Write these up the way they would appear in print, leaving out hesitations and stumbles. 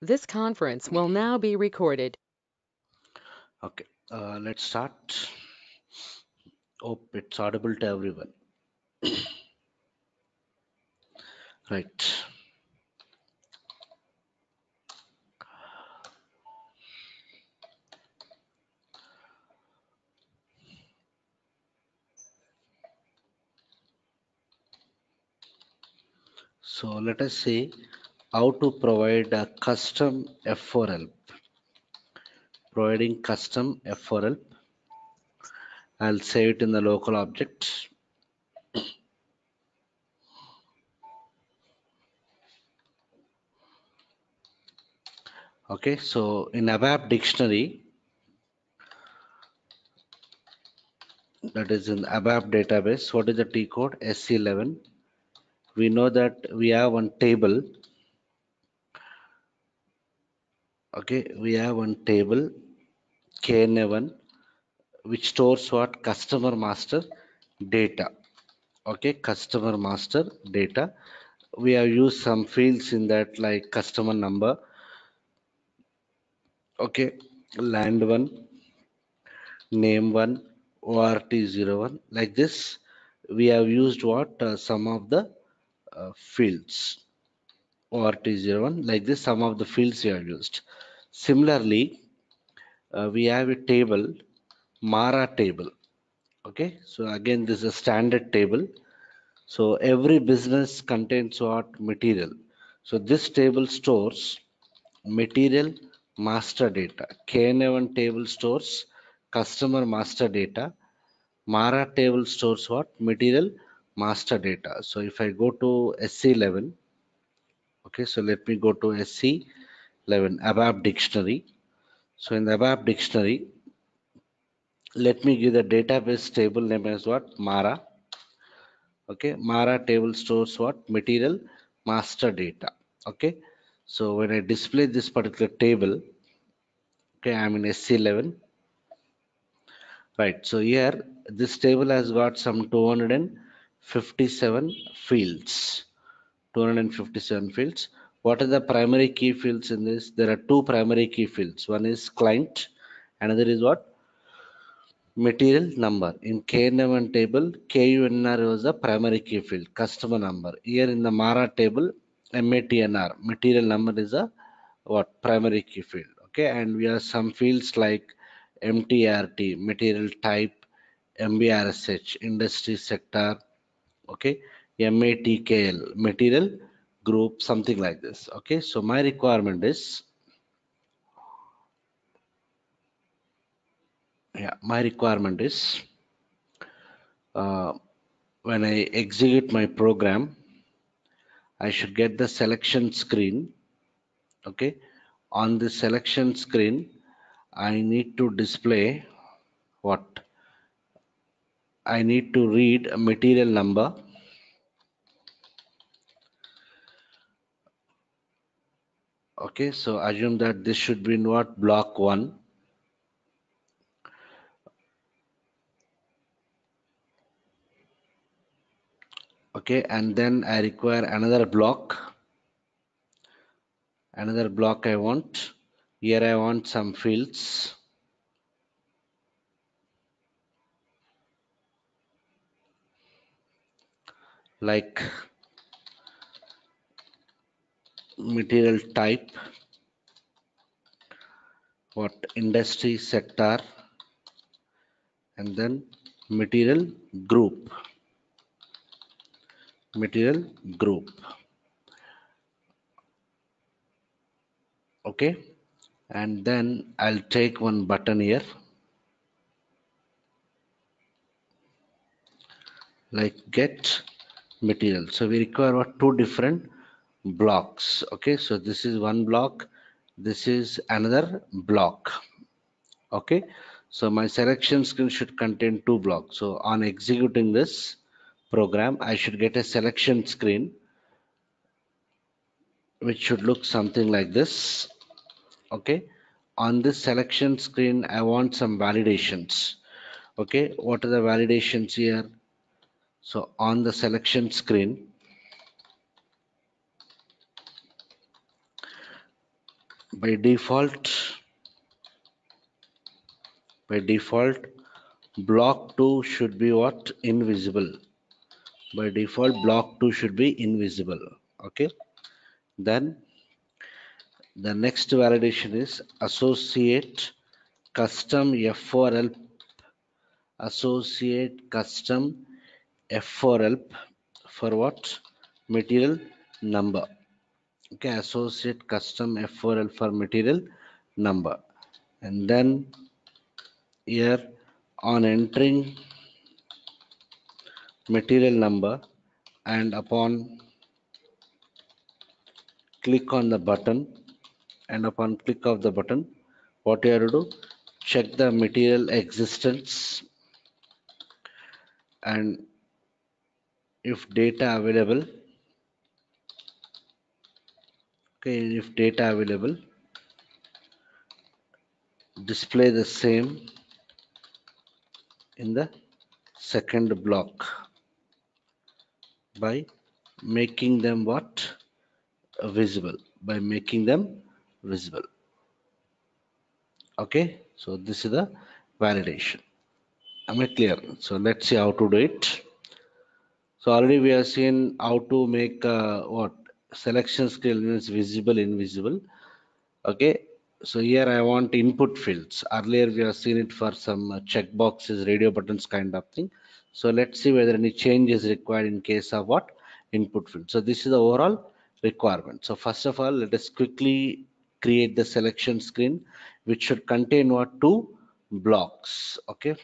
This conference will now be recorded. Okay, let's start. Hope it's audible to everyone. Right. So let us see how to provide a custom F4 help. Providing custom F4 help. I'll save it in the local object. Okay, so in ABAP dictionary, that is in ABAP database, what is the T code? SC11. We know that we have one table. Okay, we have one table KNA1 which stores what? Customer master data. Okay, customer master data. We have used some fields in that like customer number. Okay, land one, name one, ORT01. Like this, we have used what? Some of the fields. ORT01. Like this, some of the fields we have used. Similarly, we have a table, Mara table. Okay, so again, this is a standard table. So every business contains what? Material. So this table stores material master data. KNA1 table stores customer master data. Mara table stores what? Material master data. So if I go to SC11, okay, so let me go to SC11 ABAP dictionary. So in the ABAP dictionary, let me give the database table name as what? Mara. Okay, Mara table stores what? Material master data. Okay, so when I display this particular table, okay, I'm in SC11. Right, so here this table has got some 257 fields. 257 fields. What are the primary key fields in this? There are two primary key fields. One is client, another is what? Material number. In KNM table, KUNR was the primary key field, customer number. Here in the MARA table, MATNR, material number is a what? Primary key field. Okay, and we have some fields like MTRT, material type, MBRSH, industry sector, okay, MATKL, material group, something like this. Okay, so my requirement is, yeah, my requirement is uh, when I execute my program, I should get the selection screen. Okay, on the selection screen, I need to display what? I need to read a material number. Okay, so assume that this should be in what? Block 1. Okay, and then I require another block. Another block I want. Here I want some fields like material type, what? Industry sector, and then material group. Material group. Okay, and then I'll take one button here like get material. So we require what? Two different blocks. Okay, so this is one block, this is another block. Okay, so my selection screen should contain two blocks. So on executing this program, I should get a selection screen which should look something like this. Okay, on this selection screen, I want some validations. Okay, what are the validations here? So on the selection screen, by default block 2 should be what? Invisible. By default block 2 should be invisible. Okay, then the next validation is associate custom F4L, associate custom F4L for what? Material number. Okay, associate custom F4L for material number. And then here, on entering material number and upon click on the button, and upon click of the button, what you have to do, check the material existence, and if data available, okay, if data available, display the same in the second block by making them what? Visible. By making them visible. Okay, so this is the validation. Am I clear? So let's see how to do it. So already we have seen how to make what? Selection screen is visible, invisible. Okay, so here I want input fields. Earlier we have seen it for some check boxes, radio buttons kind of thing. So let's see whether any change is required in case of what? Input field. So this is the overall requirement. So first of all, let us quickly create the selection screen, which should contain what? Two blocks. Okay,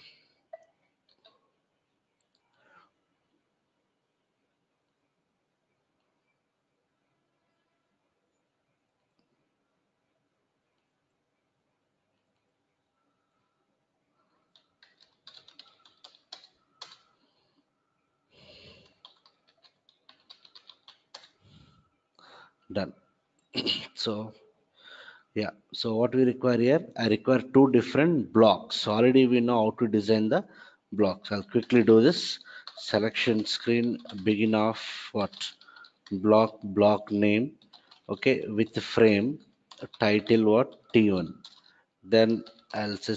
done. So yeah, so what we require here, I require two different blocks. So already we know how to design the blocks. I'll quickly do this. Selection screen, begin of what? Block name. Okay, with the frame, title what? T1. Then I'll say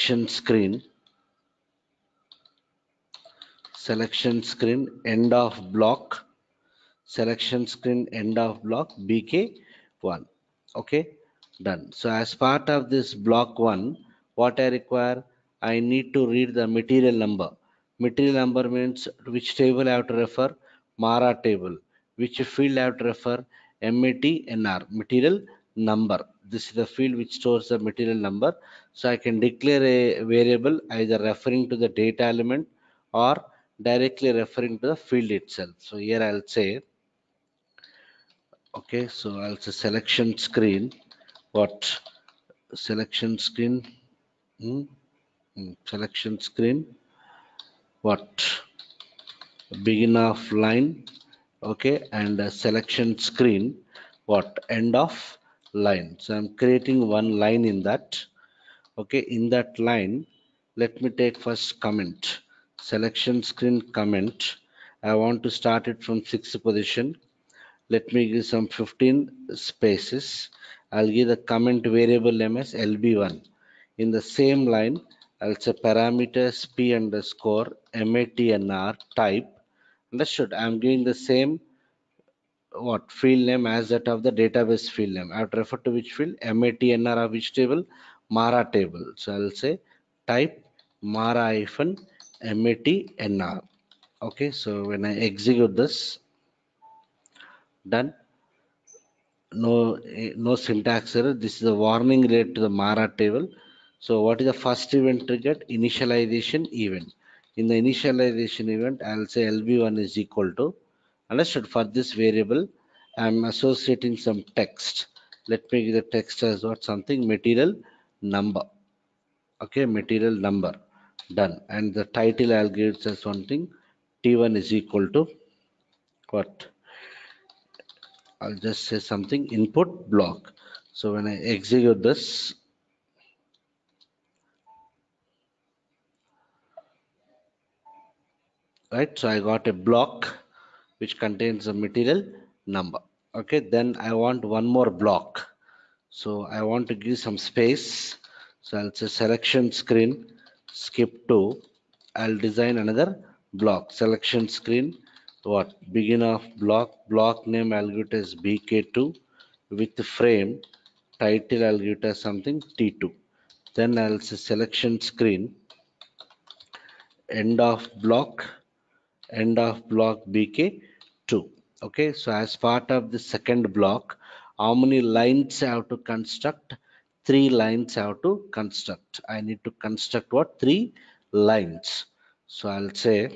selection screen, end of block, selection screen end of block bk1. Okay, done. So as part of this block 1, what I require, I need to read the material number. Material number means which table I have to refer? Mara table. Which field I have to refer? MATNR, material number. This is the field which stores the material number. So I can declare a variable either referring to the data element or directly referring to the field itself. So here I'll say, okay, so I'll say selection screen. What? Selection screen. Hmm, selection screen. What? Begin of line. Okay, and selection screen. What? End of line. So I'm creating one line in that. Okay, in that line, let me take first comment. Selection screen comment. I want to start it from sixth position. Let me give some 15 spaces. I'll give the comment variable name as LB1. In the same line, I'll say parameters P underscore MATNR type. Understood? I'm giving the same what field name as that of the database field name. I have to refer to which field? MATNR of which table? Mara table. So I'll say type Mara hyphen MATNR. Okay, so when I execute this, done. No syntax error. This is a warning related to the Mara table. So what is the first event triggered? Initialization event. In the initialization event, I'll say LB1 is equal to, understood, for this variable, I'm associating some text. Let me give the text as what? Something material number. Okay, material number. Done. And the title I'll give it as something T1 is equal to what? I'll just say something input block. So when I execute this, right? So I got a block which contains a material number. Okay, then I want one more block. So I want to give some space. So I'll say selection screen, skip to. I'll design another block. Selection screen, what? Begin of block. Block name I'll give it as BK2 with frame. Title I'll give it as something T2. Then I'll say selection screen, end of block BK2. Okay, so as part of the second block, how many lines I have to construct? Three lines I have to construct. I need to construct what? Three lines. So I'll say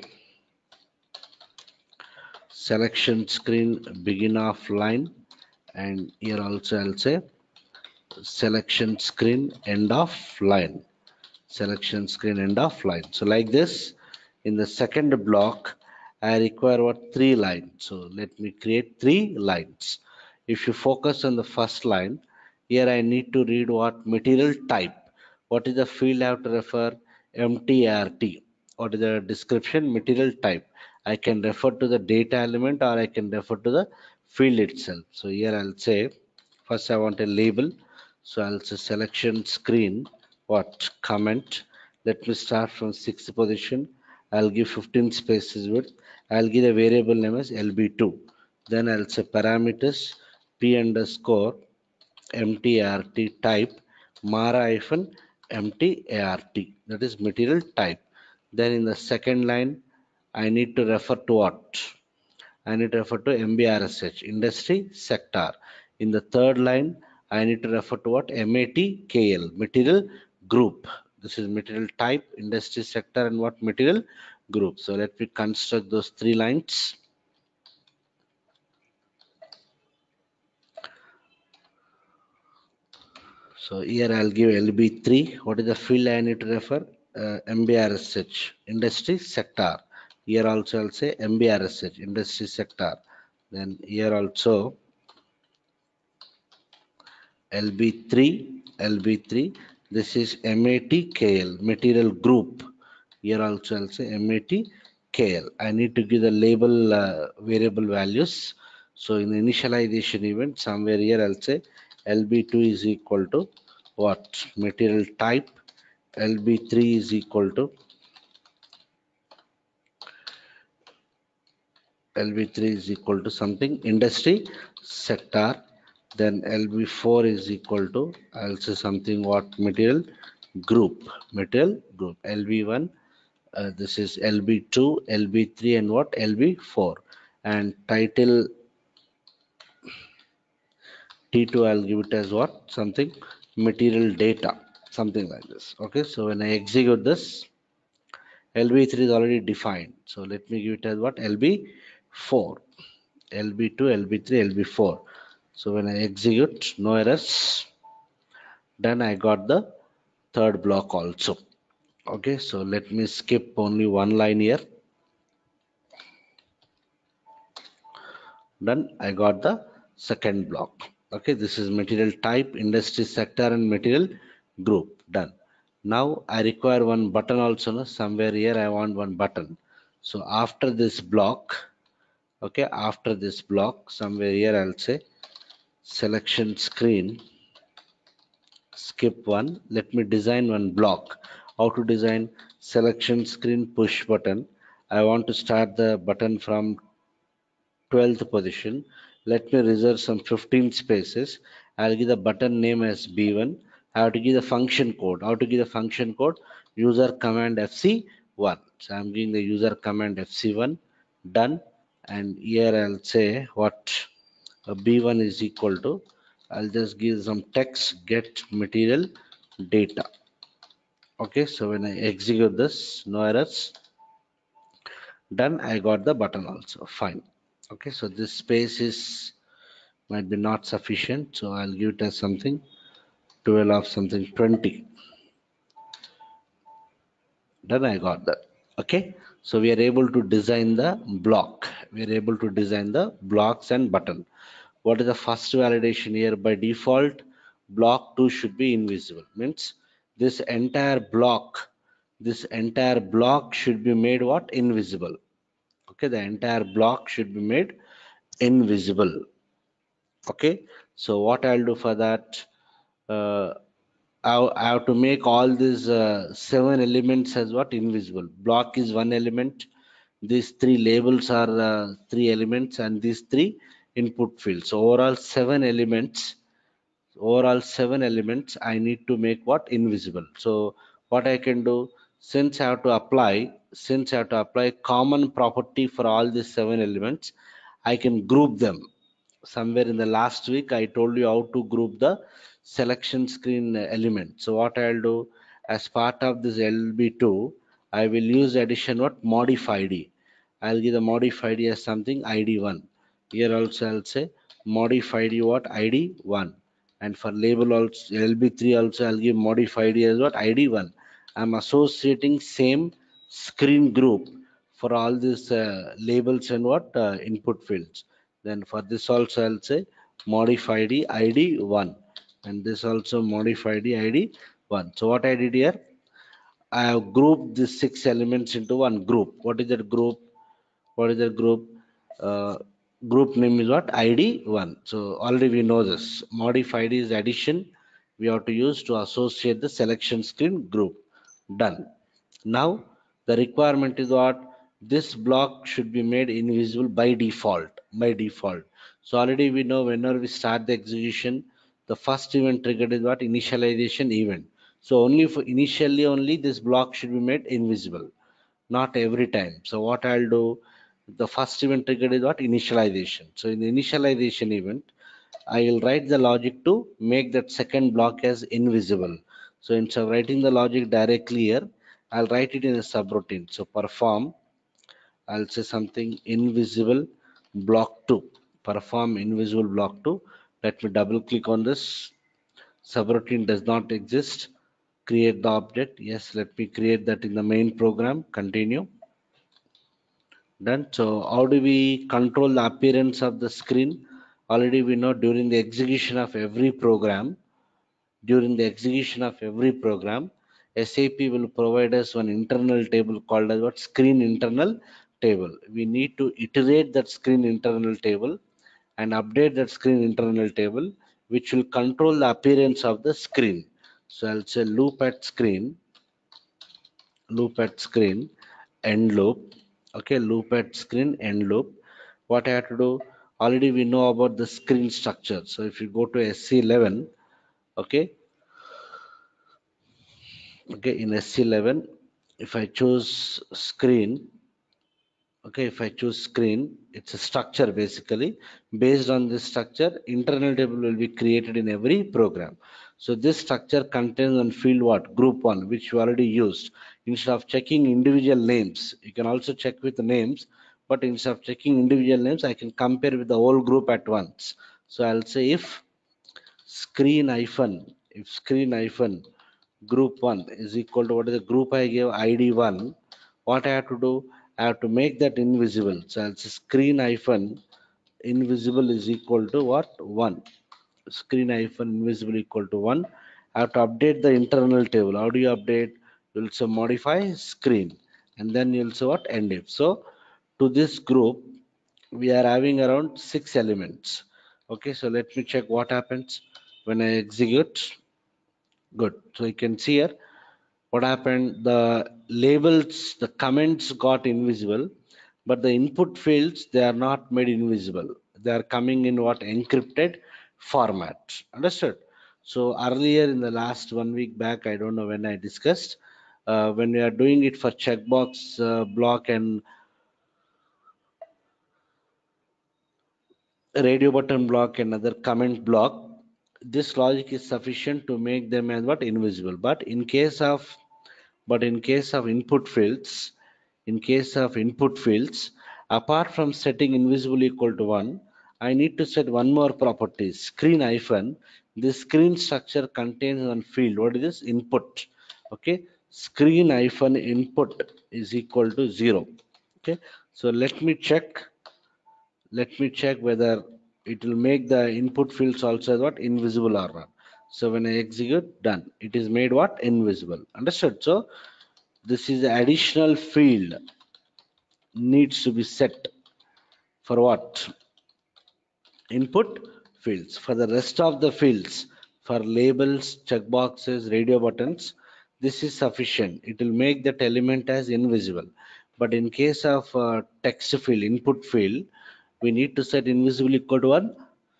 selection screen begin of line, and here also I'll say selection screen end of line. Selection screen end of line. So like this, in the second block, I require what? Three lines. So let me create three lines. If you focus on the first line, here I need to read what? Material type. What is the field I have to refer? MTRT. What is the description? Material type. I can refer to the data element or I can refer to the field itself. So here I'll say, first I want a label. So I'll say selection screen, what? Comment. Let me start from sixth position. I'll give 15 spaces width. I'll give a variable name as LB2. Then I'll say parameters P underscore MTRT type Mara hyphen MTART. That is material type. Then in the second line, I need to refer to what? I need to refer to MBRSH, industry sector. In the third line, I need to refer to what? MATKL, material group. This is material type, industry sector, and what? Material group. So let me construct those three lines. So here I'll give LB3. What is the field I need to refer? MBRSH, industry sector. Here also I'll say MBRSH, industry sector. Then here also LB3, this is MATKL, material group. Here also I'll say MATKL. I need to give the label variable values. So in the initialization event, somewhere here I'll say LB2 is equal to what? Material type. LB3 is equal to something industry sector. Then LB4 is equal to, I'll say something what? Material group. LB1, this is LB2, LB3, and what? LB4. And title T2, I'll give it as what? Something material data, something like this. Okay, so when I execute this, LB3 is already defined. So let me give it as what? LB4. LB2, LB3, LB4. So when I execute, no errors. Then I got the third block also. Okay, so let me skip only one line here. Then I got the second block. Okay, this is material type, industry sector, and material group. Done. Now I require one button also. No? Somewhere here I want one button. So after this block, okay, after this block, somewhere here I'll say selection screen, skip one. Let me design one block. How to design? Selection screen push button. I want to start the button from 12th position. Let me reserve some 15 spaces. I'll give the button name as B1. I have to give the function code. How to give the function code? User command FC1. So I'm giving the user command FC1. Done. And here I'll say what? B1 is equal to, I'll just give some text get material data. Okay, so when I execute this, no errors. Done. I got the button also. Fine. Okay, so this space is might be not sufficient, so I'll give it as something 12 of something 20. Then I got that. Okay, so we are able to design the block. We are able to design the blocks and button. What is the first validation here? By default, block 2 should be invisible. Means this entire block should be made what? Invisible. Okay, the entire block should be made invisible. Okay, so what I'll do for that? uh, I have to make all these seven elements as what invisible. Block is one element. These three labels are three elements, and these three input fields. So overall seven elements I need to make what invisible. So what I can do, since I have to apply common property for all these seven elements, I can group them. Somewhere in the last week I told you how to group the selection screen element. So what I'll do, as part of this LB2, I will use addition what modify id. I'll give the modify id as something id1. Here also I'll say modify id what id1. And for label also LB3 also I'll give modified as what id1. I'm associating same screen group for all these labels and what input fields. Then for this also I'll say modified id1, and this also modified id1. So what I did here, I have grouped these six elements into one group. What is that group? What is the group? Uh, Group name is what? ID1. So already we know this. Modified is addition. We have to use to associate the selection screen group. Done. Now the requirement is what? This block should be made invisible by default. By default. So already we know whenever we start the execution, the first event triggered is what? Initialization event. So only for initially only this block should be made invisible, not every time. So what I'll do, the first event triggered is what? Initialization. So in the initialization event, I will write the logic to make that second block as invisible. So instead of writing the logic directly here, I'll write it in a subroutine. So perform, I'll say something invisible block 2. Perform invisible block 2. Let me double click on this. Subroutine does not exist. Create the object. Yes, let me create that in the main program. Continue. Done. So how do we control the appearance of the screen? Already we know during the execution of every program, SAP will provide us one internal table called as what? Screen internal table. We need to iterate that screen internal table and update that screen internal table, which will control the appearance of the screen. So I'll say loop at screen end loop. Okay, loop at screen end loop. What I have to do, already we know about the screen structure. So if you go to SC11, okay, in SC11, if I choose screen, okay, if I choose screen, it's a structure basically. Based on this structure, internal table will be created in every program. So this structure contains one field what? Group one, which you already used. Instead of checking individual names, you can also check with the names, but instead of checking individual names, I can compare with the whole group at once. So I'll say if screen hyphen group 1 is equal to what is the group I gave id1, what I have to do, I have to make that invisible. So I'll say screen hyphen invisible is equal to what? 1. Screen hyphen invisible equal to 1. I have to update the internal table. How do you update? You'll say modify screen, and then you'll say what? End if. So to this group we are having around 6 elements. Okay, so let me check what happens when I execute. Good. So you can see here what happened. The labels, the comments got invisible, but the input fields, they are not made invisible. They are coming in what? Encrypted format. Understood? So earlier in the last 1 week back, I don't know when I discussed, when we are doing it for checkbox block and radio button block and other comment block, this logic is sufficient to make them as what? Invisible. But in case of input fields, apart from setting invisible equal to 1, I need to set one more property, screen hyphen. This screen structure contains one field. What is this? Input. Okay, screen hyphen input is equal to 0. Okay, so let me check whether it will make the input fields also what? Invisible or not. So when I execute, done, it is made what? Invisible. Understood? So this is the additional field needs to be set for what? Input fields. For the rest of the fields, For labels, checkboxes, radio buttons, this is sufficient. It will make that element as invisible. But in case of text field, input field, we need to set invisible equal to 1.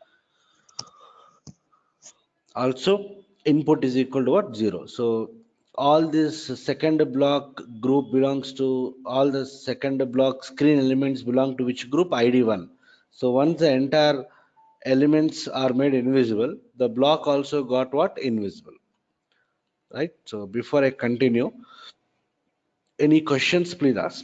Also, input is equal to what? 0. So all this second block group belongs to, all the second block screen elements belong to which group? ID1. So once the entire elements are made invisible, the block also got what? Invisible. Right? So before I continue, any questions, please ask.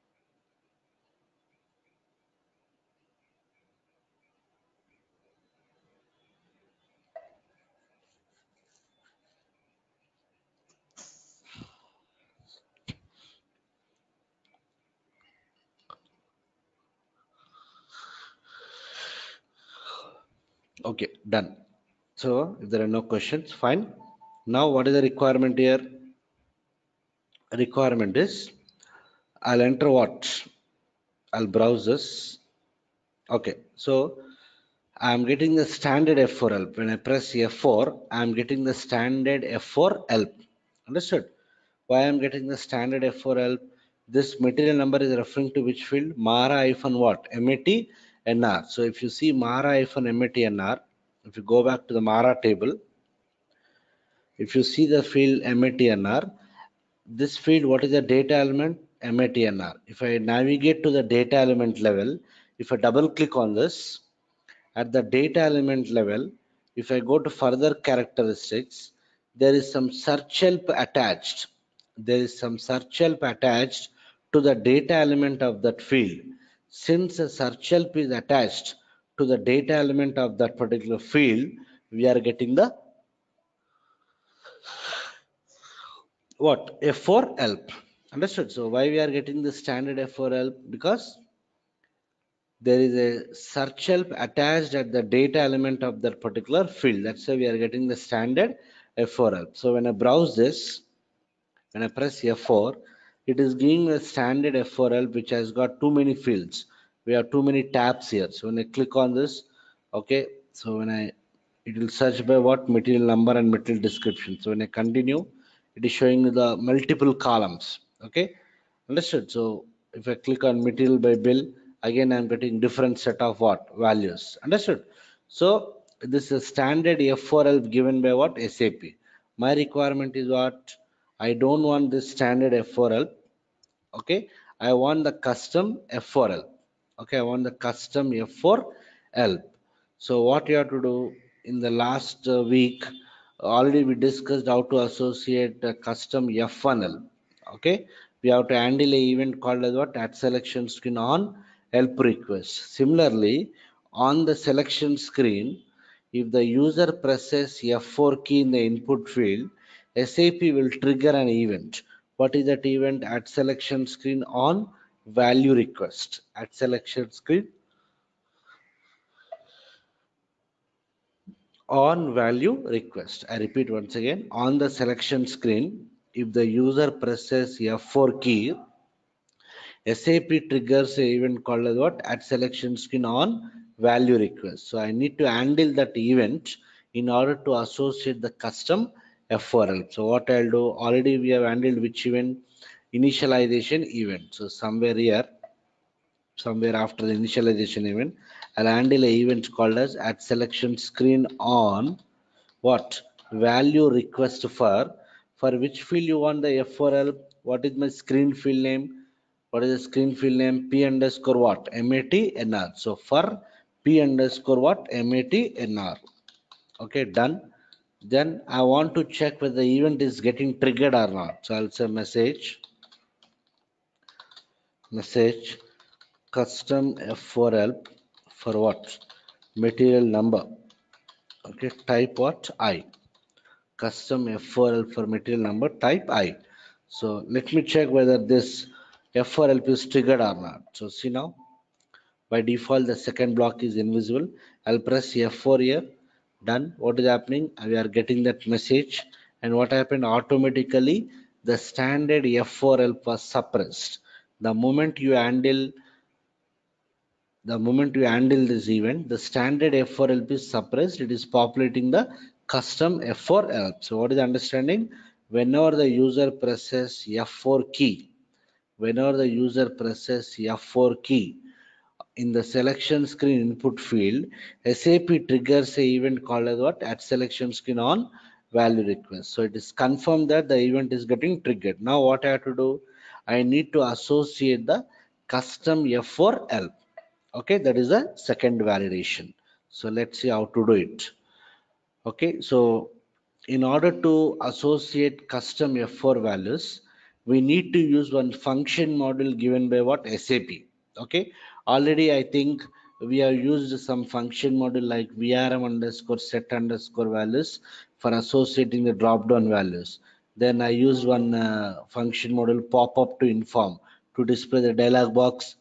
Okay, done. So if there are no questions, fine. Now what is the requirement here? Requirement is I'll enter what? I'll browse this. Okay, so I'm getting the standard F4 help. When I press F4, I'm getting the standard F4 help. Understood? Why I'm getting the standard F4 help? This material number is referring to which field? Mara-what? MAT-NR. So if you see Mara-MAT-NR, if you go back to the Mara table, if you see the field MAT-NR, this field, what is the data element? MAT-NR. If I navigate to the data element level, if I double click on this, at the data element level, if I go to further characteristics, there is some search help attached. There is some search help attached to the data element of that field. Since a search help is attached to the data element of that particular field, we are getting the what? F4 help. Understood? So why we are getting the standard F4 help? Because there is a search help attached at the data element of that particular field. That's why we are getting the standard F4 help. So when I browse this, when I press F4, it is giving a standard F4 help which has got too many fields. We have too many tabs here. So when I click on this, okay, so when I, it will search by what? Material number and material description. So when I continue, it is showing the multiple columns. Okay, understood? So if I click on material by bill, again I'm getting different set of what? Values. Understood? So this is a standard F4 help given by what? SAP. My requirement is what? I don't want this standard F4 help. Okay, I want the custom F4 help. Okay, I want the custom F4 help. So what you have to do in the last week, already we discussed how to associate a custom F1 help. Okay, we have to handle an event called as what? At selection screen on help request. Similarly, on the selection screen, if the user presses F4 key in the input field, SAP will trigger an event. What is that event? At selection screen on value request. At selection screen on value request. I repeat once again, on the selection screen, if the user presses F4 key, SAP triggers a event called as what? At selection screen on value request. So I need to handle that event in order to associate the custom F4 help. So what I'll do, already we have handled which event? Initialization event. So somewhere here, somewhere after the initialization event, I'll handle a event called as at selection screen on what? Value request for which field you want the F4 help? What is my screen field name? What is the screen field name? P underscore what? MAT-NR. So for P underscore what? MAT-NR. Okay, done. Then I want to check whether the event is getting triggered or not. So I'll say message custom F4 help for what? Material number. Okay, type what? I. Custom F4 help for material number, type I. So let me check whether this F4 help is triggered or not. So see now, by default the second block is invisible. I'll press F4 here. Done. What is happening? We are getting that message, and what happened? Automatically the standard F4 help was suppressed. The moment you handle this event, the standard F4 help is suppressed. It is populating the custom F4 help. So what is the understanding? Whenever the user presses F4 key, whenever the user presses F4 key in the selection screen input field, SAP triggers a event called as what? At selection screen on value request. So it is confirmed that the event is getting triggered. Now what I have to do? I need to associate the custom F4 help. Okay, that is a second validation. So let's see how to do it. Okay, so in order to associate custom F4 values, we need to use one function model given by what? SAP. Okay, already I think we have used some function model like VRM underscore set underscore values for associating the drop down values. Then I used one function model pop up to inform to display the dialog box,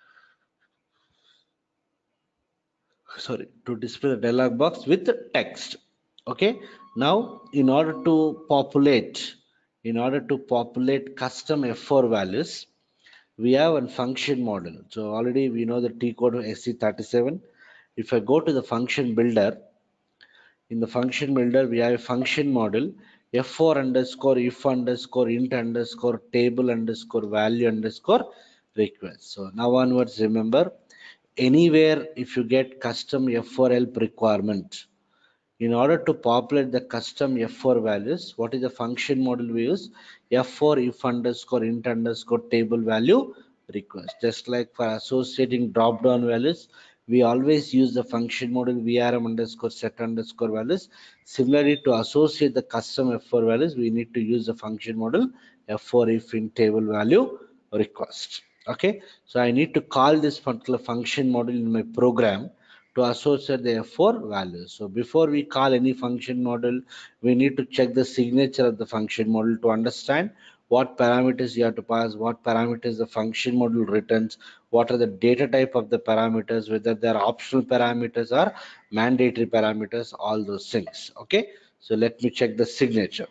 sorry, to display the dialog box with text. Okay, now in order to populate custom F4 values, we have a function model. So already we know the T code of SC37. If I go to the function builder, in the function builder we have a function model F4 underscore if underscore int underscore table underscore value underscore request. So now onwards, remember, anywhere if you get custom F4 help requirement, in order to populate the custom F4 values, what is the function model we use? F4 if underscore int underscore table value request. Just like for associating drop down values, we always use the function model VRM underscore set underscore values. Similarly, to associate the custom F4 values, we need to use the function model F4 if int table value request. Okay, so I need to call this particular function model in my program to associate the F4 values. So before we call any function model, we need to check the signature of the function model to understand what parameters you have to pass, what parameters the function model returns, what are the data type of the parameters, whether they are optional parameters or mandatory parameters, all those things. Okay, so let me check the signature.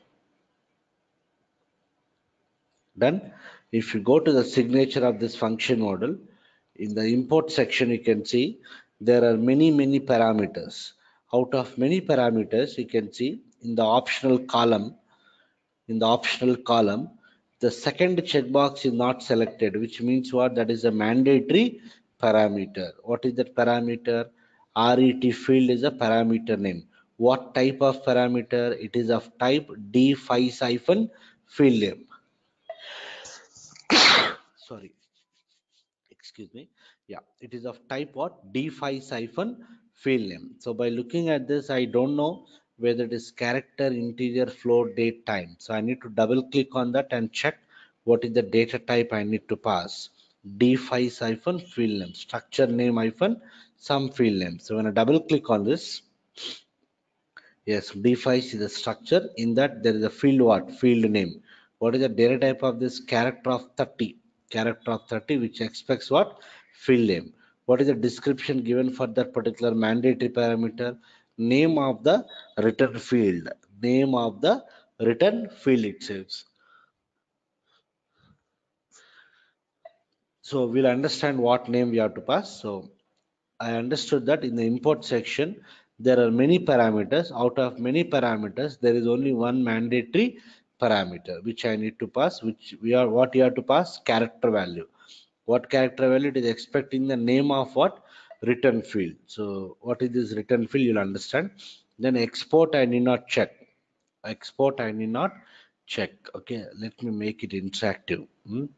Done. If you go to the signature of this function model, in the import section, you can see there are many parameters. Out of many parameters, you can see in the optional column, the second checkbox is not selected, which means what? That is a mandatory parameter. What is that parameter? RET field is a parameter name. What type of parameter? It is of type D5 field name. Sorry, excuse me. Yeah, it is of type what? D5 field name. So by looking at this, I don't know whether it is character, integer, float, date, time. So I need to double click on that and check what is the data type I need to pass. D5 field name, structure name hyphen some field name. So when I double click on this, yes, D5 is the structure. In that there is a field what? Field name. What is the data type of this? Character of 30. Character of 30, which expects what? Field name. What is the description given for that particular mandatory parameter? Name of the return field. Name of the return field itself. So we'll understand what name we have to pass. So I understood that in the import section, there are many parameters. Out of many parameters, there is only one mandatory parameter which I need to pass, which what you have to pass? Character value. What character value? It is expecting the name of what? Return field. So what is this return field? You'll understand. Then export, I need not check. Export, I need not check. Okay, let me make it interactive.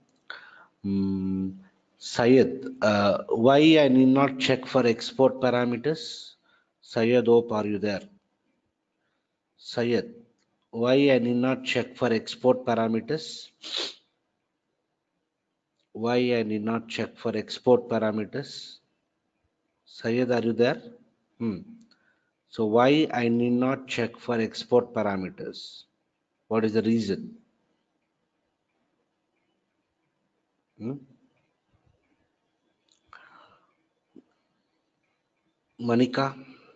Syed, why I need not check for export parameters? Syed, hope are you there? Syed, why I need not check for export parameters? Why I need not check for export parameters? Syed, are you there? Hmm. So why I need not check for export parameters? What is the reason? Hmm? Manika,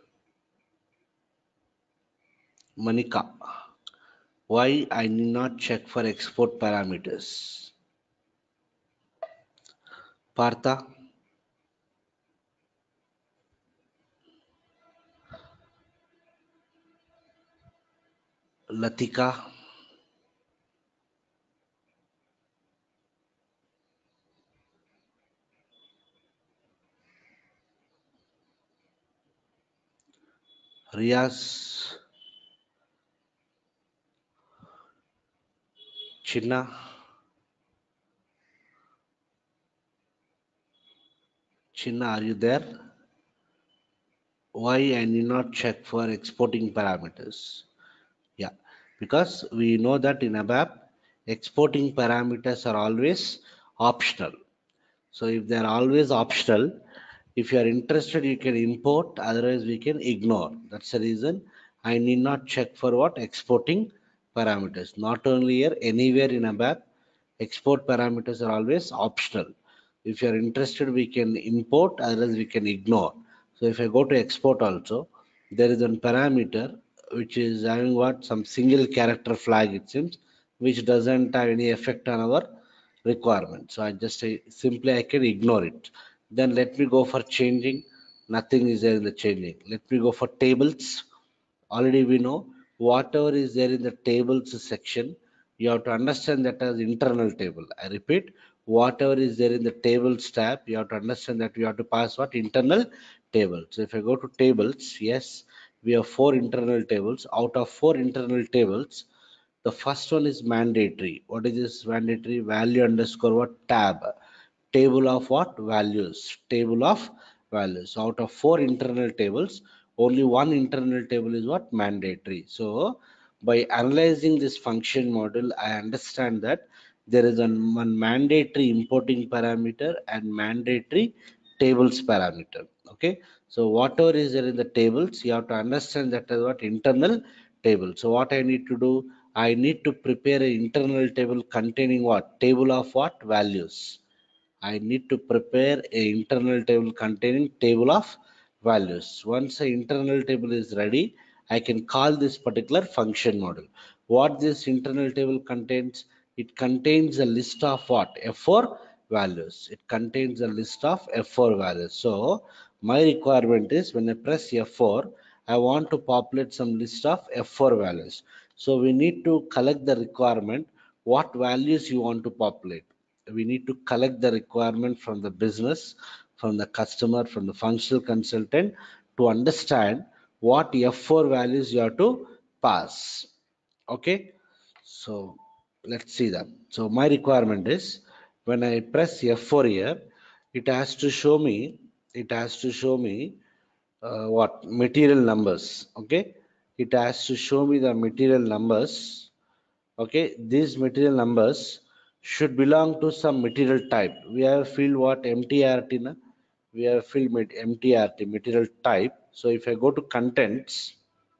Manika, why I need not check for export parameters? Partha, Latika, Riaz, Chinna, Chinna, are you there? Why I need not check for exporting parameters? Yeah, because we know that in ABAP, exporting parameters are always optional. So if they are always optional, if you are interested, you can import, otherwise we can ignore. That's the reason I need not check for what exporting parameters. Not only here, anywhere in ABAP, export parameters are always optional. If you are interested, we can import, otherwise we can ignore. So if I go to export also, there is one parameter which is having what some single character flag it seems, which doesn't have any effect on our requirement. So I just say simply I can ignore it. Then let me go for changing. Nothing is there in the changing. Let me go for tables. Already we know whatever is there in the tables section, you have to understand that as internal table. I repeat, whatever is there in the tables tab, you have to understand that you have to pass what internal table. So if I go to tables, yes, we have four internal tables. Out of four internal tables, the first one is mandatory. What is this mandatory? Value underscore what tab. Table of what? Values. Table of values. Out of four internal tables, only one internal table is what? Mandatory. So by analyzing this function model, I understand that there is one mandatory importing parameter and mandatory tables parameter. Okay. So whatever is there in the tables, you have to understand that as what internal table. So what I need to do, I need to prepare an internal table containing what? Table of what? Values. I need to prepare a internal table containing table of values. Once the internal table is ready, I can call this particular function model. What this internal table contains? It contains a list of what? F4 values. It contains a list of F4 values. So my requirement is when I press F4, I want to populate some list of F4 values. So we need to collect the requirement, what values you want to populate. We need to collect the requirement from the business, from the customer, from the functional consultant to understand what F4 values you have to pass. Okay, so let's see that. So my requirement is when I press F4 here, it has to show me, it has to show me what material numbers. Okay, it has to show me the material numbers. Okay, these material numbers should belong to some material type. We have filled what MTRT na? We have filled MTRT material type. So if I go to contents,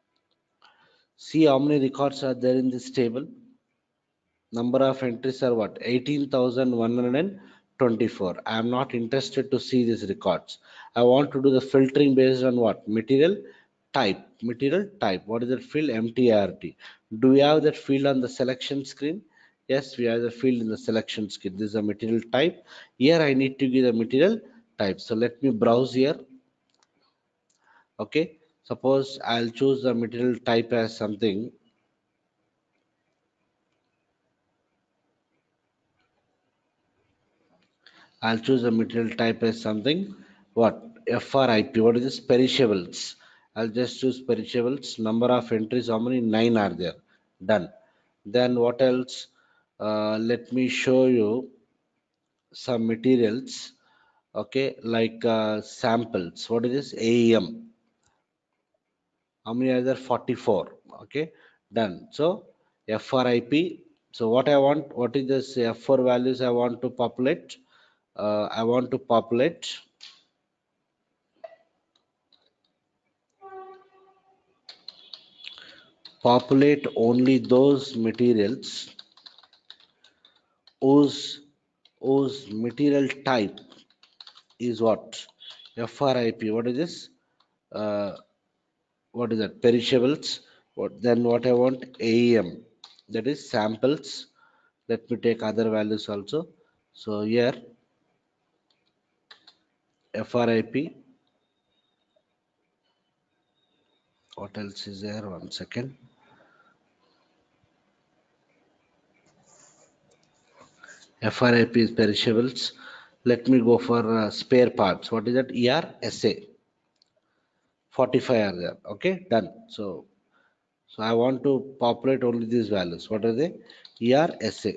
see how many records are there in this table. Number of entries are what? 18,124. I am not interested to see these records. I want to do the filtering based on what? Material type. Material type. What is that field? MTRT. Do we have that field on the selection screen? Yes, we have the field in the selection screen. This is a material type. Here I need to give the material type. So let me browse here. Okay. Suppose I'll choose the material type as something. I'll choose the material type as something. What? FRIP. What is this? Perishables. I'll just choose perishables. Number of entries, how many? 9 are there. Done. Then what else? Let me show you some materials. Okay, like samples. What is this? AEM. How many are there? 44. Okay, done. So FRIP. So what I want, what is this F4 values I want to populate? I want to populate only those materials whose material type is what? FRIP. What is this? Uh, what is that? Perishables. What I want? AEM. That is samples. Let me take other values also. So here FRIP. What else is there? One second. FRIP is perishables. Let me go for spare parts. What is that? ERSA. 45 are there. Okay, done. So I want to populate only these values. What are they? ERSA.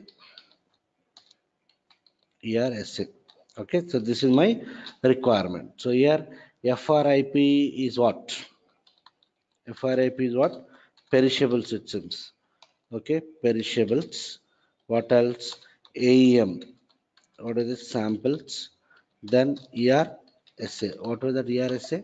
ERSA. Okay, so this is my requirement. So here FRIP is what? FRIP is what? Perishable systems. Okay, perishables. What else? AEM. What are the samples? Then ERSA. What was that ERSA?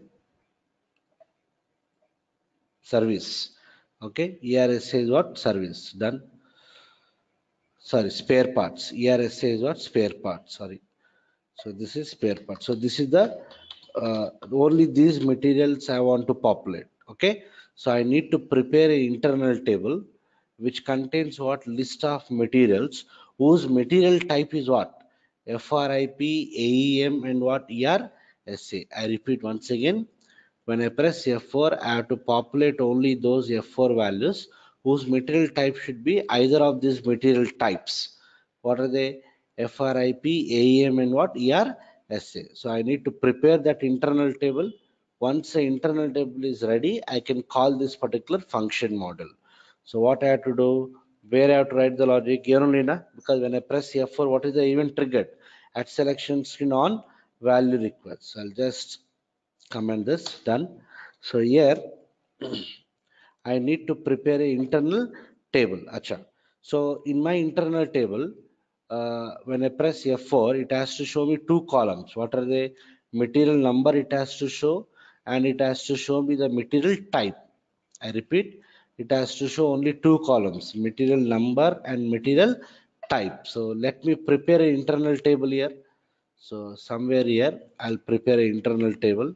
Service. Okay, ERSA is what? Service. Done. Sorry, spare parts. ERSA is what? Spare parts. Sorry. So this is spare part. So this is the only these materials I want to populate. Okay. So I need to prepare an internal table which contains what list of materials whose material type is what FRIP, AEM, and what ERSA. I repeat once again. When I press F4, I have to populate only those F4 values whose material type should be either of these material types. What are they? FRIP, AEM, and what? ERSA. So I need to prepare that internal table. Once the internal table is ready, I can call this particular function model. So what I have to do? Where I have to write the logic? Here only, na? Because when I press F4, what is the event triggered? At selection screen on value request. So I'll just comment this. Done. So here I need to prepare an internal table. Acha. So in my internal table, when I press F4, it has to show me two columns. What are the material number it has to show, and it has to show me the material type. I repeat, it has to show only two columns, material number and material type. So let me prepare an internal table here. So somewhere here, I'll prepare an internal table.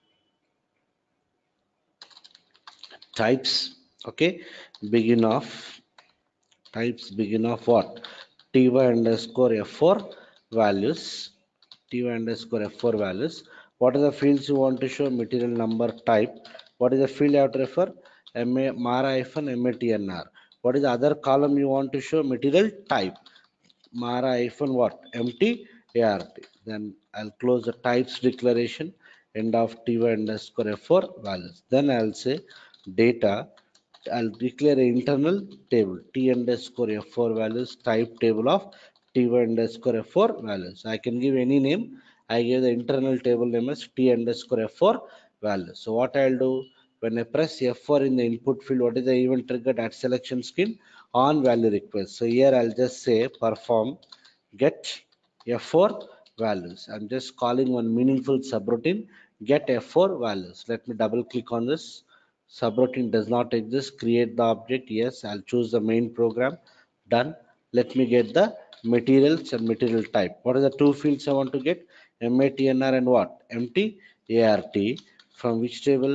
Types, okay, begin of types begin of what? Ty underscore f4 values. Ty underscore f4 values. What are the fields you want to show? Material number, type. What is the field you have to refer? Ma mara hyphen matnr. What is the other column you want to show? Material type. Mara hyphen what? Empty art. Then I'll close the types declaration. End of ty underscore f4 values. Then I'll say data. I'll declare an internal table t underscore f4 values type table of ty underscore f4 values. I can give any name. I give the internal table name as t underscore f4 values. So what I'll do when I press f4 in the input field, what is the event triggered at selection screen on value request? So here I'll just say perform get f4 values. I'm just calling one meaningful subroutine get f4 values. Let me double click on this. Subroutine does not exist. Create the object. Yes, I'll choose the main program. Done. Let me get the materials and material type. What are the two fields I want to get? MATNR and what? Empty ART. From which table?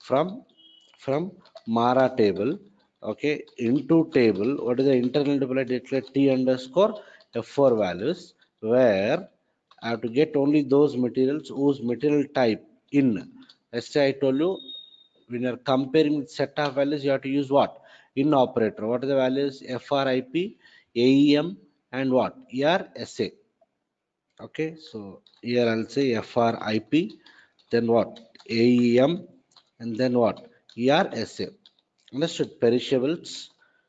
From Mara table. Okay, into table. What is the internal table? I declare T underscore F4 values, where I have to get only those materials whose material type in. Yesterday I told you when you're comparing with set of values, you have to use what? In operator. What are the values? FRIP, AEM, and what? ERSA. Okay, so here I'll say FRIP, then what? AEM, and then what? ERSA. Understood? Perishables,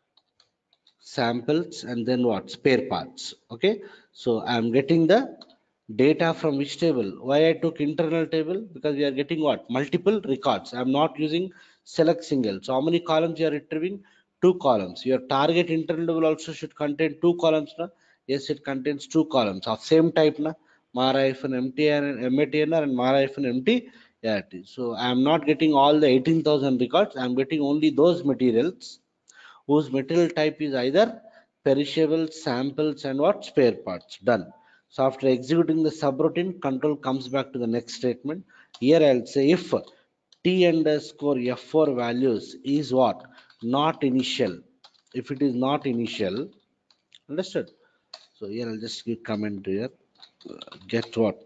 samples, and then what? Spare parts. Okay, so I'm getting the data from which table? Why I took internal table? Because we are getting what? Multiple records. I'm not using select single. So how many columns you are retrieving? Two columns. Your target internal table also should contain two columns. Na? Yes, it contains two columns of same type. Na? Mara-MTR and MATNR and Mara-MT. So I am not getting all the 18,000 records. I am getting only those materials whose material type is either perishable, samples, and what? Spare parts. Done. So after executing the subroutine, control comes back to the next statement. Here I'll say if t underscore f4 values is what? Not initial. If it is not initial, understood? So here I'll just give comment here. Get what?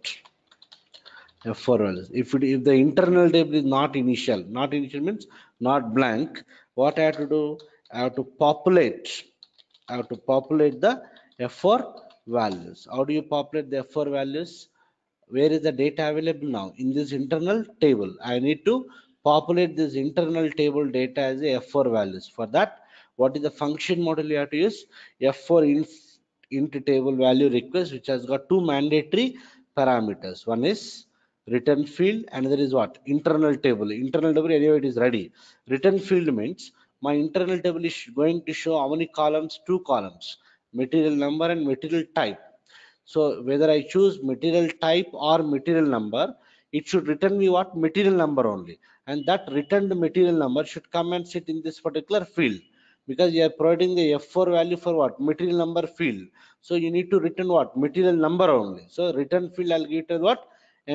F4 values. If the internal table is not initial means not blank. What I have to do? I have to populate the F4 values. How do you populate the F4 values? Where is the data available now? In this internal table. I need to populate this internal table data as a F4 values. For that, what is the function model you have to use? F4 int table value request, which has got two mandatory parameters. One is return field, another is what? Internal table. Internal table, anyway, it is ready. Return field means my internal table is going to show how many columns? Two columns, material number and material type. So whether I choose material type or material number, it should return me what? Material number only. And that returned material number should come and sit in this particular field, because you are providing the F4 value for what? Material number field. So you need to return what? Material number only. So return field, I'll give it what?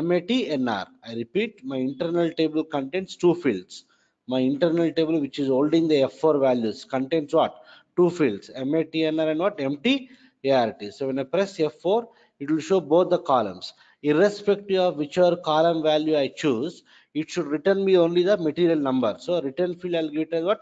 MATNR. I repeat, my internal table contains two fields. My internal table, which is holding the F4 values, contains what? Two fields, MATNR and what? Empty ART. So when I press F4, it will show both the columns. Irrespective of whichever column value I choose, it should return me only the material number. So return field, I'll give it as what?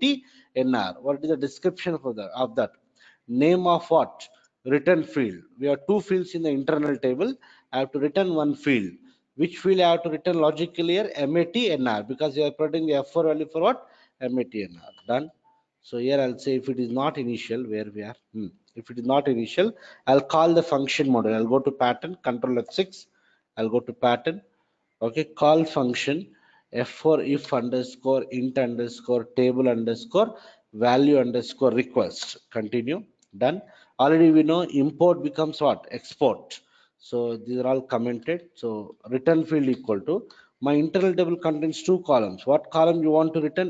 MATNR. What is the description of that? Name of what? Return field. We have two fields in the internal table. I have to return one field. Which field I have to return logically here? MATNR, because you are putting the F4 value for what? MATNR. Done. So here I'll say if it is not initial, where we are. If it is not initial, I'll call the function model. I'll go to pattern, control F6. I'll go to pattern. Okay, call function F4 if underscore int underscore table underscore value underscore request. Continue. Done. Already we know import becomes what? Export. So these are all commented. So return field equal to my internal table contains two columns. What column you want to return?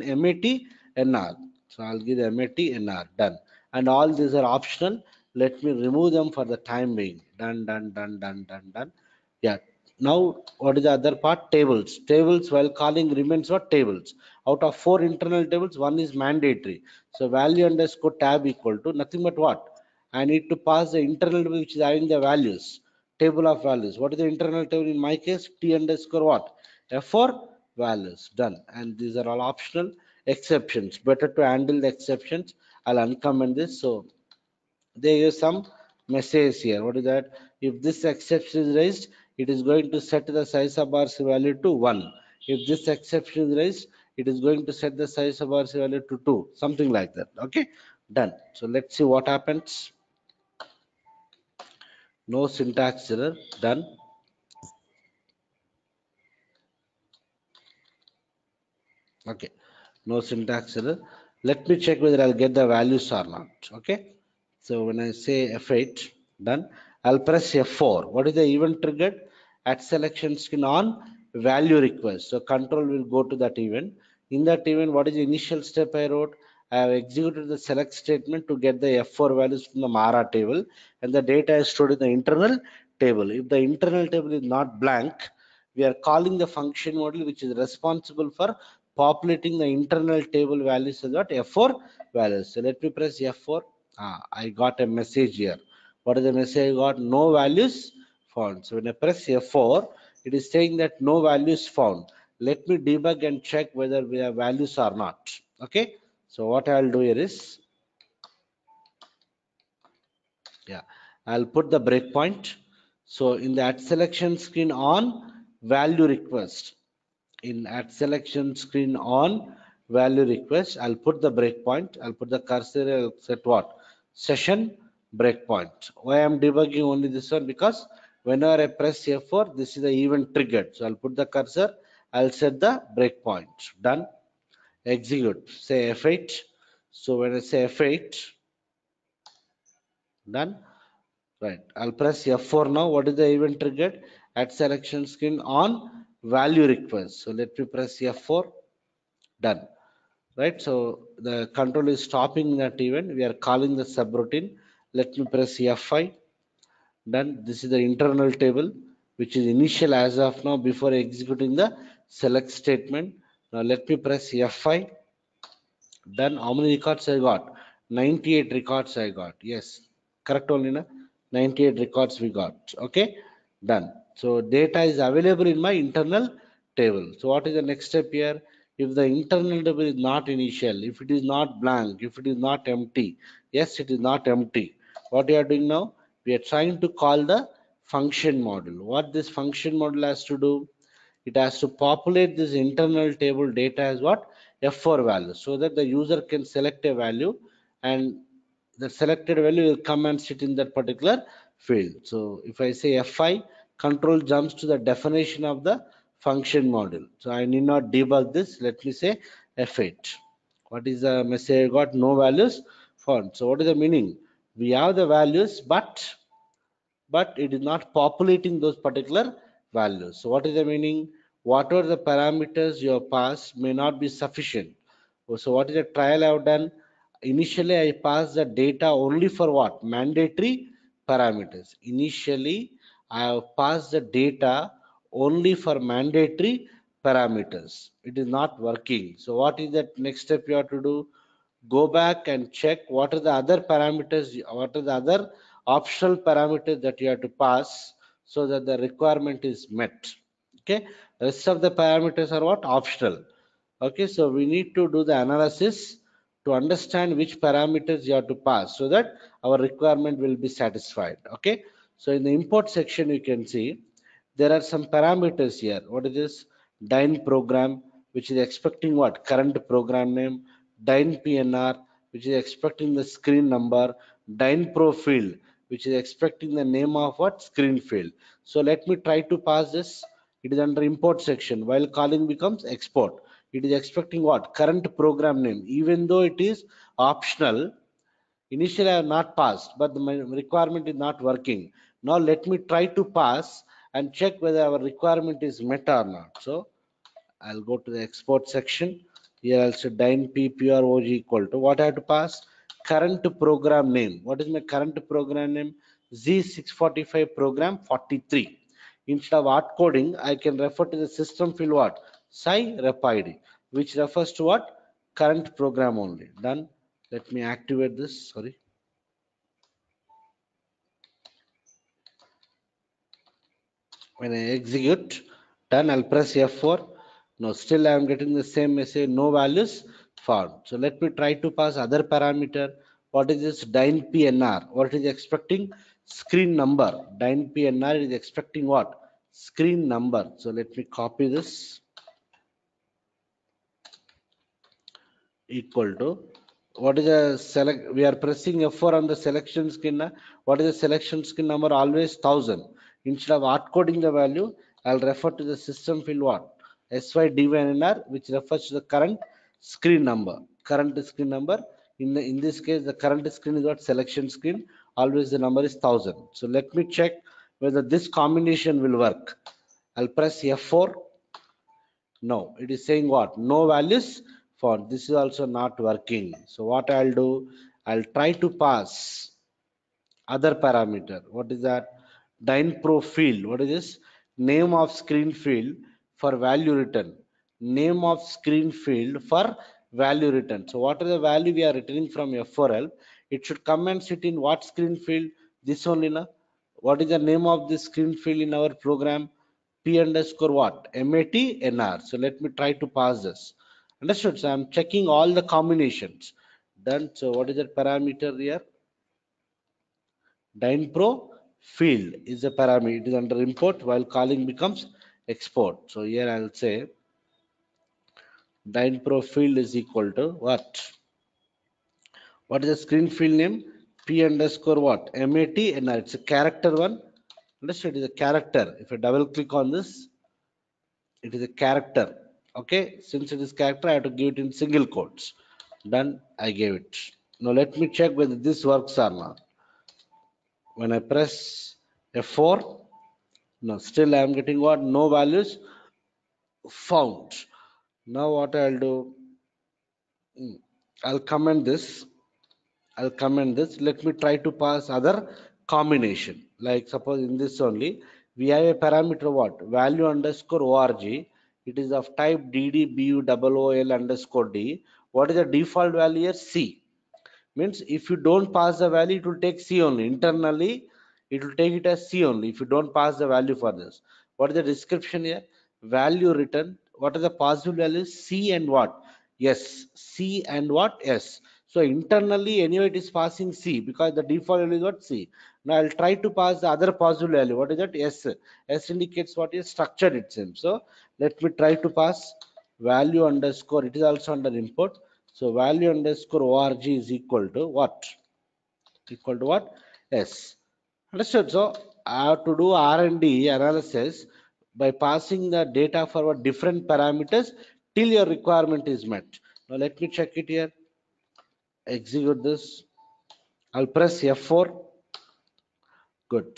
MATNR. So I'll give the MATNR. Done. And all these are optional. Let me remove them for the time being. Done, done, done, done, done, done. Yeah. Now, what is the other part? Tables. Tables, while calling, remains what? Tables. Out of four internal tables, one is mandatory. So value underscore tab equal to nothing but what? I need to pass the internal table which is having the values. Table of values. What is the internal table in my case? T underscore what? F4 values. Done. And these are all optional. Exceptions. Better to handle the exceptions. I'll uncomment this. So there is some message here. What is that? If this exception is raised, it is going to set the size of RC value to 1. If this exception is raised, it is going to set the size of RC value to 2. Something like that. Okay, done. So let's see what happens. No syntax error. Done. Okay, no syntax error. Let me check whether I'll get the values or not. Okay, so when I say F8, done, I'll press F4. What is the event triggered? At selection screen on value request. So control will go to that event. In that event, what is the initial step I wrote? I have executed the select statement to get the F4 values from the Mara table, and the data is stored in the internal table. If the internal table is not blank, we are calling the function model which is responsible for populating the internal table values as what? F4 values. So let me press F4. I got a message here. What is the message I got? No values found. So when I press F4, it is saying that no values found. Let me debug and check whether we have values or not. Okay. So what I'll do here is, yeah, I'll put the breakpoint. So in the at selection screen on value request, in at selection screen on value request, I'll put the breakpoint. I'll put the cursor. I'll set what? Session breakpoint. Why I'm debugging only this one? Because whenever I press F4, this is the event triggered. So I'll put the cursor. I'll set the breakpoint. Done. Execute. Say F8. So when I say F8, done. Right. I'll press F4 now. What is the event triggered? At selection screen on value request. So let me press F4. Done. Right. So the control is stopping that event. We are calling the subroutine. Let me press F5. Done. This is the internal table, which is initial as of now before executing the select statement. Now let me press F5. Then how many records I got? 98 records I got. Yes, correct only na? 98 records we got. Okay, done. So data is available in my internal table. So what is the next step here? If the internal table is not initial, if it is not blank, if it is not empty, yes, it is not empty. What you are doing now? We are trying to call the function module. What this function module has to do? It has to populate this internal table data as what? F4 value, so that the user can select a value and the selected value will come and sit in that particular field. So if I say F5, control jumps to the definition of the function module. So I need not debug this. Let me say F8. What is the message I got? No values found. So what is the meaning? We have the values, but it is not populating those particular values. So what is the meaning? Whatever the parameters you have passed may not be sufficient. So what is the trial I have done? Initially, I passed the data only for what? Mandatory parameters. Initially, I have passed the data only for mandatory parameters. It is not working. So what is the next step you have to do? Go back and check what are the other parameters, what are the other optional parameters that you have to pass so that the requirement is met. Okay, rest of the parameters are what? Optional. Okay, so we need to do the analysis to understand which parameters you have to pass so that our requirement will be satisfied. Okay, so in the import section you can see there are some parameters here. What is this? Dyn program, which is expecting what? Current program name. Dyn PNR, which is expecting the screen number. Dyn Pro field, which is expecting the name of what? Screen field. So let me try to pass this. It is under import section. While calling becomes export. It is expecting what? Current program name. Even though it is optional, initially I have not passed, but the requirement is not working. Now let me try to pass and check whether our requirement is met or not. So I'll go to the export section. Here I'll say dyn pprog equal to what I have to pass? Current program name. What is my current program name? Z645 program 43. Instead of art coding, I can refer to the system field what? Sci rep ID, which refers to what? Current program only. Done. Let me activate this. Sorry. When I execute, done, I'll press F4. No, still I am getting the same message, no values found. So let me try to pass other parameter. What is this? Dyn PNR. What is expecting? Screen number. Dyn PNR is expecting what? Screen number. So let me copy this. Equal to what is the select? We are pressing F4 on the selection screen. What is the selection screen number? Always 1000. Instead of hard coding the value, I'll refer to the system field what? SYDYNR, which refers to the current screen number. Current screen number. In this case, the current screen is what? Selection screen. Always the number is 1000. So let me check whether this combination will work. I'll press F4. No, it is saying what? No values found. This is also not working. So what I'll do, I'll try to pass other parameter. What is that? Dyn field. What is this? Name of screen field for value return. Name of screen field for value return. So what is the value we are returning from F4L? It should come and sit in what screen field? This only, na? What is the name of this screen field in our program? P underscore what? MATNR. So let me try to pass this. Understood? So I'm checking all the combinations. Done. So what is that parameter here? Dyn field is a parameter. It is under import while calling becomes export. So here I'll say Dyn field is equal to what? What is the screen field name? P underscore what? MATNR. It's a character one. Understood? It is a character. If I double click on this, it is a character. Okay, since it is character, I have to give it in single quotes. Done. I gave it. Now let me check whether this works or not. When I press F4, no, still I am getting what? No values found. Now what I'll do? I'll comment this. I'll comment this. Let me try to pass other combination. Like suppose in this only, we have a parameter what? Value underscore org. It is of type ddbul underscore d. What is the default value here? C. Means if you don't pass the value, it will take C only. Internally, it will take it as C only if you don't pass the value for this. What is the description here? Value return. What are the possible values? C and what? Yes. C and what? Yes. So internally, anyway, it is passing C because the default value is what C. Now I'll try to pass the other possible value. What is that? S. S indicates what is structured itself. So let me try to pass value underscore. It is also under import. So value underscore org is equal to what? Equal to what? S. Understood. So I have to do R&D analysis by passing the data for different parameters till your requirement is met. Now let me check it here. Execute this. I'll press F4. Good.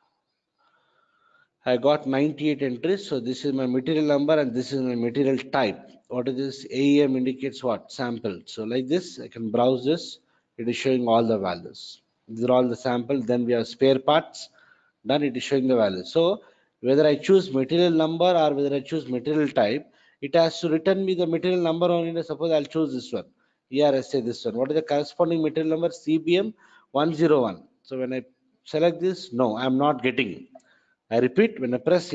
I got 98 entries. So this is my material number and this is my material type. What is this? AEM indicates what? Sample. So like this, I can browse this. It is showing all the values. These are all the samples. Then we have spare parts. Then it is showing the values. So whether I choose material number or whether I choose material type, it has to return me the material number only. Suppose I'll choose this one. Here I say this one. What is the corresponding material number? CBM 101. So when I select this, no, I'm not getting. I repeat, when I press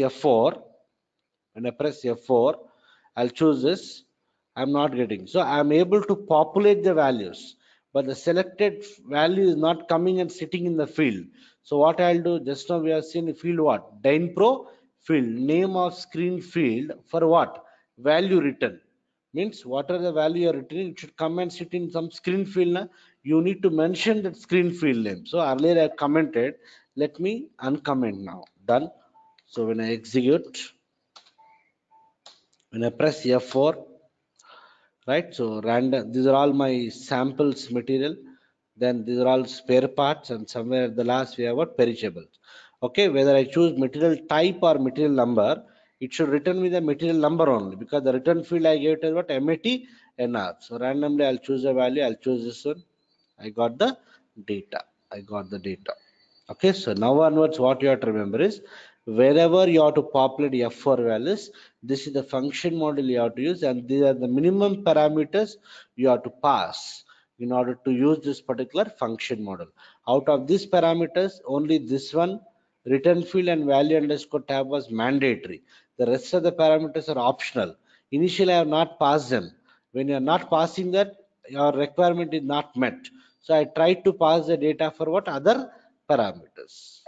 F4, I'll choose this. I'm not getting. So I'm able to populate the values, but the selected value is not coming and sitting in the field. So what I'll do, just now we have seen the field what? DynPro field, name of screen field for what? Value written. Means whatever the value you're returning, it should come and sit in some screen field. Na? You need to mention that screen field name. So earlier I commented, let me uncomment now. Done. So when I execute, when I press F4, right? So random, these are all my samples material. Then these are all spare parts, and somewhere at the last we have what perishables. Okay, whether I choose material type or material number, it should return me the material number only because the return field I gave it as what MAT So randomly I'll choose a value. I'll choose this one. I got the data. I got the data. Okay, so now onwards, what you have to remember is wherever you have to populate F4 values, this is the function model you have to use, and these are the minimum parameters you have to pass in order to use this particular function model. Out of these parameters, only this one, return field and value underscore tab, was mandatory. The rest of the parameters are optional. Initially, I have not passed them. When you are not passing that, your requirement is not met. So I tried to pass the data for what other parameters.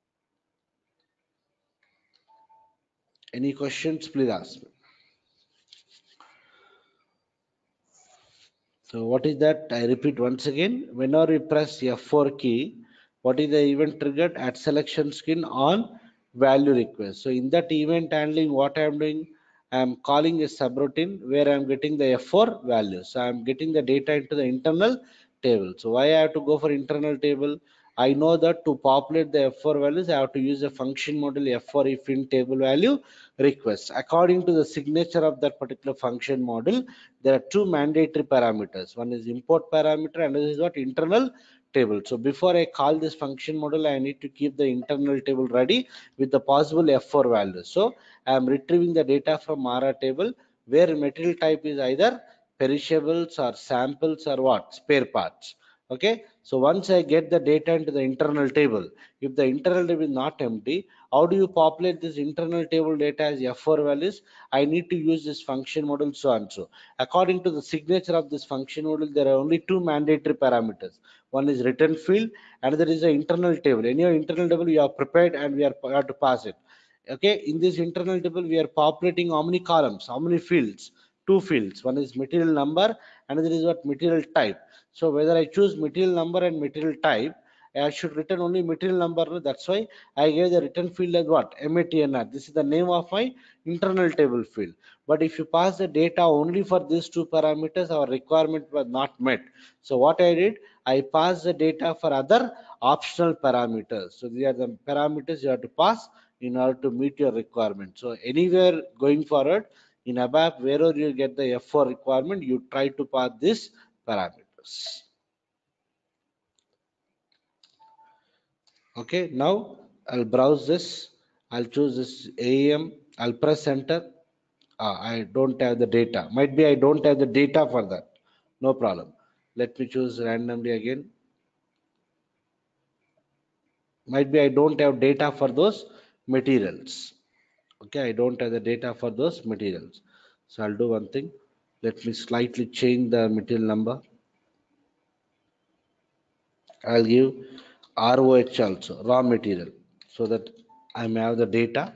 Any questions, please ask me. So what is that? I repeat once again. Whenever you press F4 key, what is the event triggered? At selection screen on value request. So in that event handling, what I am doing, I am calling a subroutine where I am getting the F4 value. So I am getting the data into the internal table. So why I have to go for internal table? I know that to populate the F4 values, I have to use a function model F4 if in table value request. According to the signature of that particular function model, there are two mandatory parameters. One is import parameter and another is what? Internal table. So before I call this function model, I need to keep the internal table ready with the possible F4 values. So I am retrieving the data from MARA table where material type is either perishables or samples or what? Spare parts. Okay, so once I get the data into the internal table, if the internal table is not empty, how do you populate this internal table data as F4 values? I need to use this function model so and so. According to the signature of this function model, there are only two mandatory parameters. One is return field, another is the internal table. Any internal table you have prepared and we have to pass it. Okay, in this internal table, we are populating how many columns, how many fields? Two fields. One is material number, another is what? Material type. So whether I choose material number and material type, I should return only material number. That's why I gave the return field as what? MATNR. This is the name of my internal table field. But if you pass the data only for these two parameters, our requirement was not met. So what I did, I passed the data for other optional parameters. So these are the parameters you have to pass in order to meet your requirement. So anywhere going forward in ABAP, wherever you get the F4 requirement, you try to pass these parameters. Okay, now I'll browse this. I'll choose this AEM. I'll press enter. I don't have the data. Might be I don't have the data for that. No problem. Let me choose randomly again. Might be I don't have data for those materials. Okay, I don't have the data for those materials. So I'll do one thing. Let me slightly change the material number. I'll give ROH also, raw material, so that I may have the data.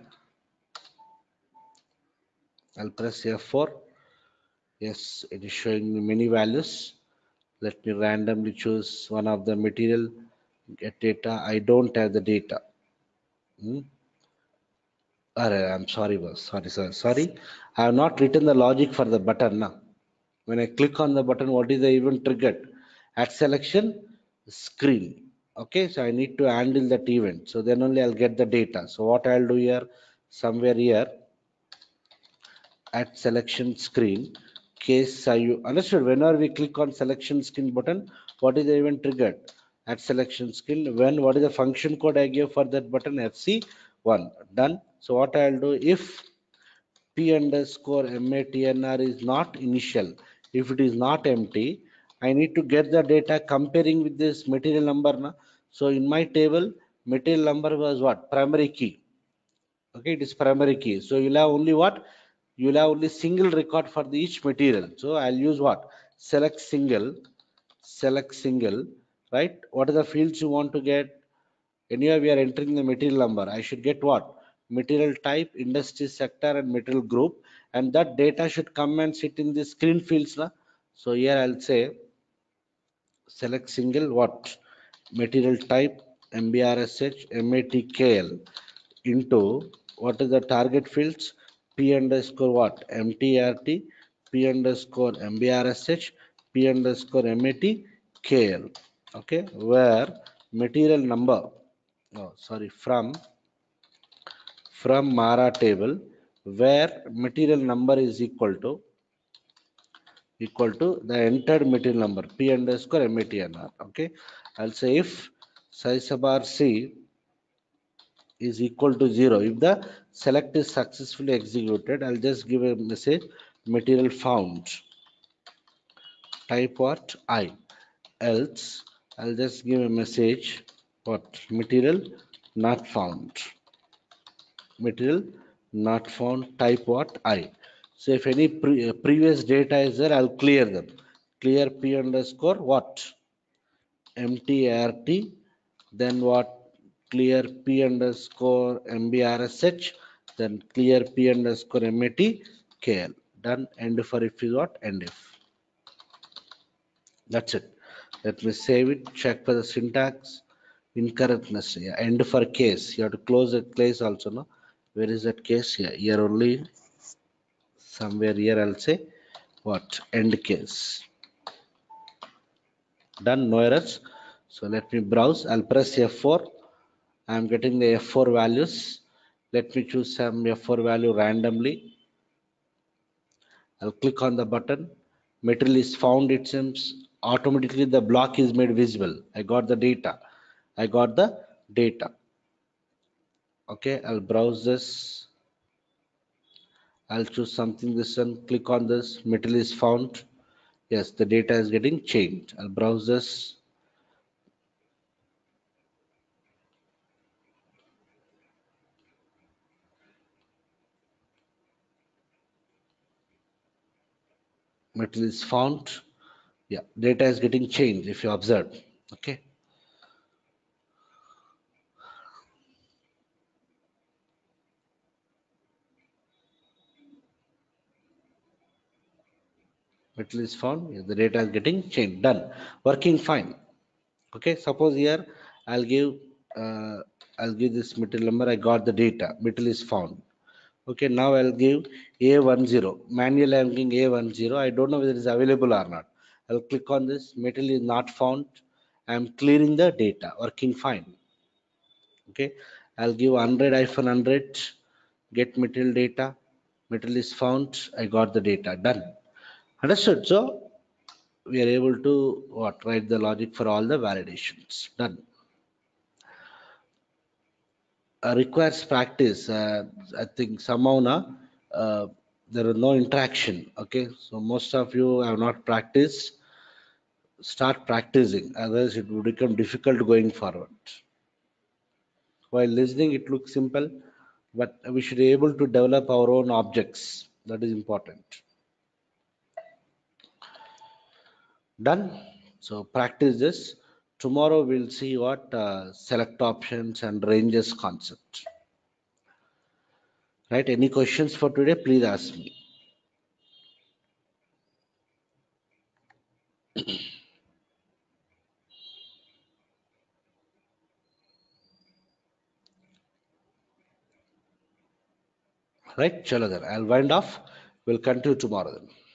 I'll press F4. Yes, it is showing me many values. Let me randomly choose one of the material, get data. I don't have the data. Hmm? I'm sorry, boss. Sorry, sir. Sorry. I have not written the logic for the button now. When I click on the button, what is the event triggered? At selection screen. Okay, so I need to handle that event. So then only I'll get the data. So what I'll do here, somewhere here, at selection screen, case you understood. Whenever we click on selection screen button, what is the event triggered? At selection screen, when what is the function code I give for that button? FC1. Done. So what I'll do, if P underscore MATNR is not initial. If it is not empty, I need to get the data comparing with this material number. Na? So in my table, material number was what? Primary key. Okay, it is primary key. So you'll have only what? You'll have only single record for the each material. So I'll use what? Select single, right? What are the fields you want to get? Anyway, we are entering the material number. I should get what? Material type, industry sector, and material group. And that data should come and sit in the screen fields. Na? So here I'll say select single what? Material type, MBRSH, MATKL into what is the target fields? P underscore what? MTRT, P underscore MBRSH, P underscore MATKL. Okay, where material number, oh sorry, from Mara table, where material number is equal to the entered material number P underscore MATNR. Okay, I'll say if size bar C is equal to 0, if the select is successfully executed, I'll just give a message material found, type what I, else I'll just give a message what material not found, material not found, type what I. So if any previous data is there, I'll clear them. Clear P underscore what? MTRT, then what? Clear P underscore MBRSH, then clear P underscore MATKL. Done. End for if is what? End if. That's it. Let me save it. Check for the syntax. Incorrectness. Yeah. End for case. You have to close the case also. No. Where is that case? Here. Here only. Somewhere here I'll say what? End case. Done. No errors. So let me browse. I'll press F4. I'm getting the F4 values. Let me choose some F4 value randomly. I'll click on the button. Material is found. It seems automatically the block is made visible. I got the data. I got the data. Okay, I'll browse this. I'll choose something this one. Click on this. Material is found. Yes, the data is getting changed. I'll browse this. Material is found. Yeah, data is getting changed if you observe. Okay. Material is found. Yes, the data is getting changed. Done. Working fine. Okay, suppose here I'll give uh, I'll give this material number. I got the data. Material is found. Okay, now I'll give A10. Manually I'm giving A10. I don't know whether it is available or not. I'll click on this. Material is not found. I'm clearing the data. Working fine. Okay, I'll give 100-100. Get material data. Material is found. I got the data. Done. Understood. So we are able to what write the logic for all the validations. Done. Requires practice. I think somehow now there is no interaction. Okay, so most of you have not practiced. Start practicing, otherwise it will become difficult going forward. While listening, it looks simple, but we should be able to develop our own objects. That is important. Done. So practice this. Tomorrow we'll see what select options and ranges concept. Right? Any questions for today? Please ask me. Right? Chalo then. I'll wind off. We'll continue tomorrow then.